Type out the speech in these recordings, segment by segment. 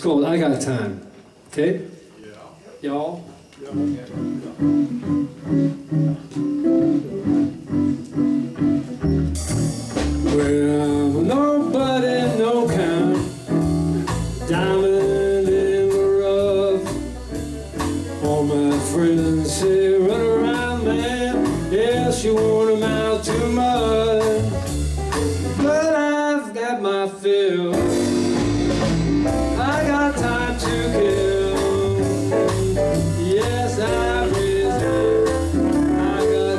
called I Got Time. Okay? Yeah. Y'all? Well, I'm nobody, no count, diamond in the rough. All my friends say run around, man. Yes, you worn them out too much, but I've got my fill. I got time to kill. Yes, I've risen. I got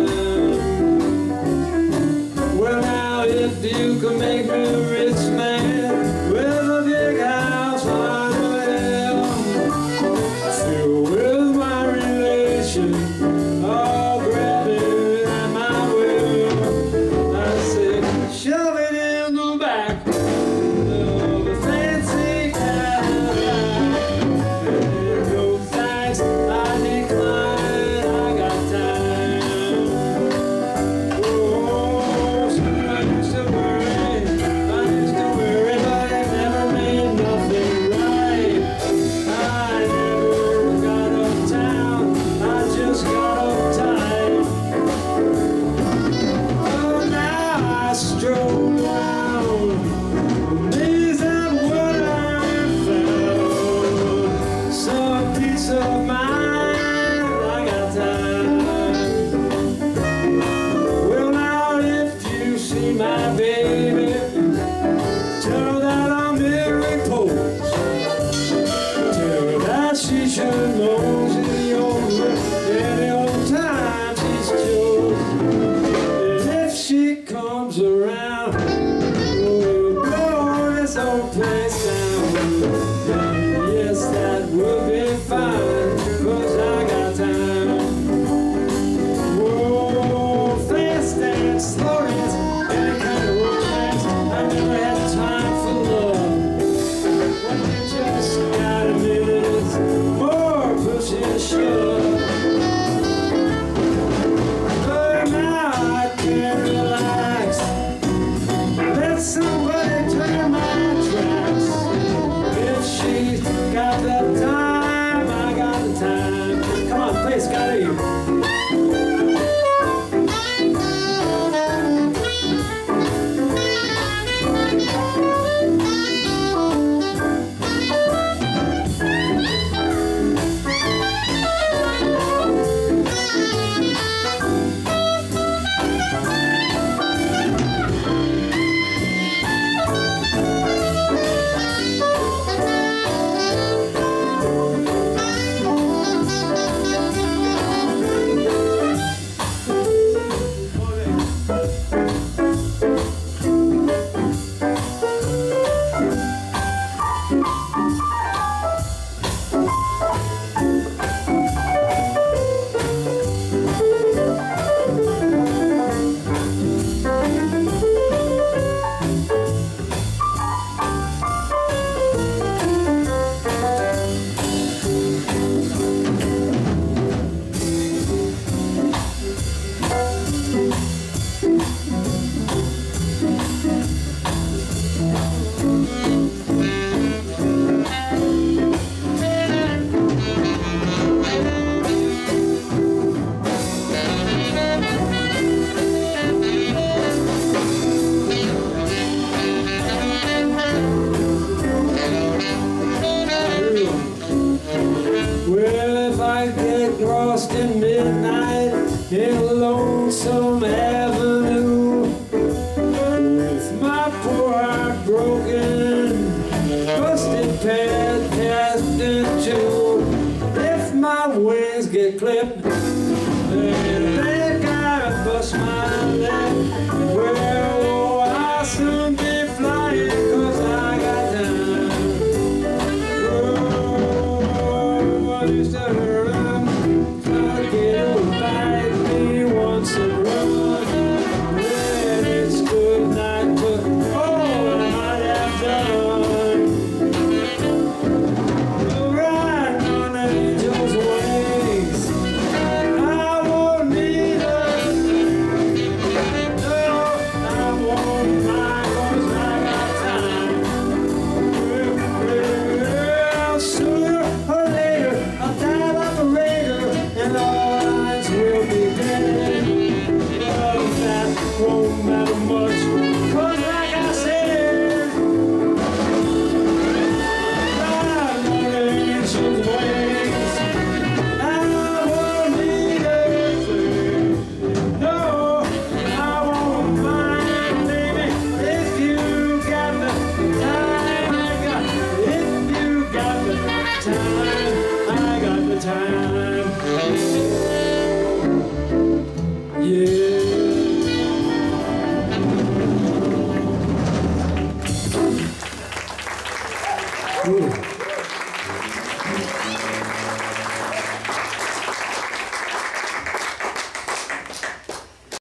time. Well, now if you can make me a rich man with a big house on the hill, filled with my relation, all grabbing at my will, I say, shove it in the back of a fancy Cadillac. No thanks, I decline. I got time. Oh, so I used to worry, but it never made nothing right. I never got uptown, I just got uptight. Oh, now I stroll around, amazed at what I found. Some peace of mind, I got time. Well, now if you see my baby, tell her that I'm very close. Tell her that she should know any old time she's chose. And if she comes around, we'll blow this old place down. Yes, that would be fine, 'cause I got time. Whoa, fast dance, slow dance, any kind of romance. I never had time for love. When you just got a minute more push and shove. But now I can relax, let somebody turn my tracks. If she's got the time, I got the time. Come on, play Scotty. Well, if I get lost in midnight in a lonesome avenue, with my poor heart broken, busted past in two, if my wings get clipped